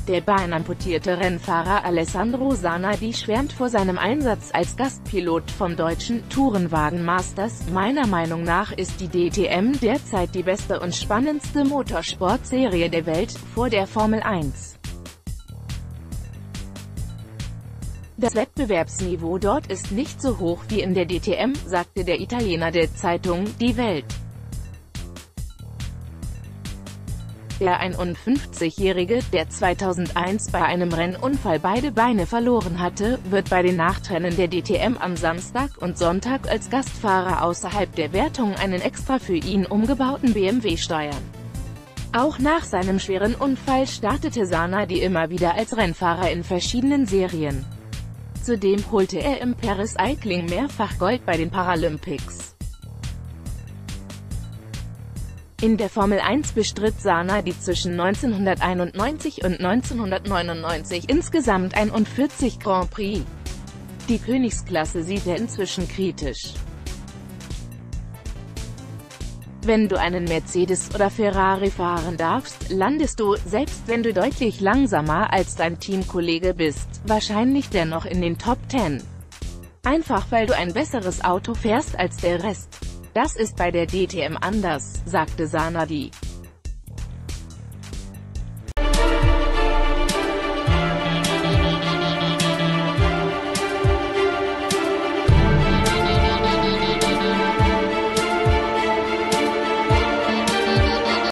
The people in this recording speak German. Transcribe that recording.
Der beinamputierte Rennfahrer Alessandro Zanardi schwärmt vor seinem Einsatz als Gastpilot vom deutschen Tourenwagen Masters. Meiner Meinung nach ist die DTM derzeit die beste und spannendste Motorsportserie der Welt, vor der Formel 1. Das Wettbewerbsniveau dort ist nicht so hoch wie in der DTM, sagte der Italiener der Zeitung Die Welt. Der 51-Jährige, der 2001 bei einem Rennunfall beide Beine verloren hatte, wird bei den Nachtrennen der DTM am Samstag und Sonntag als Gastfahrer außerhalb der Wertung einen extra für ihn umgebauten BMW steuern. Auch nach seinem schweren Unfall startete Zanardi immer wieder als Rennfahrer in verschiedenen Serien. Zudem holte er im Paracycling mehrfach Gold bei den Paralympics. In der Formel 1 bestritt Zanardi zwischen 1991 und 1999 insgesamt 41 Grand Prix. Die Königsklasse sieht er inzwischen kritisch. Wenn du einen Mercedes oder Ferrari fahren darfst, landest du, selbst wenn du deutlich langsamer als dein Teamkollege bist, wahrscheinlich dennoch in den Top 10. Einfach weil du ein besseres Auto fährst als der Rest. Das ist bei der DTM anders, sagte Zanardi.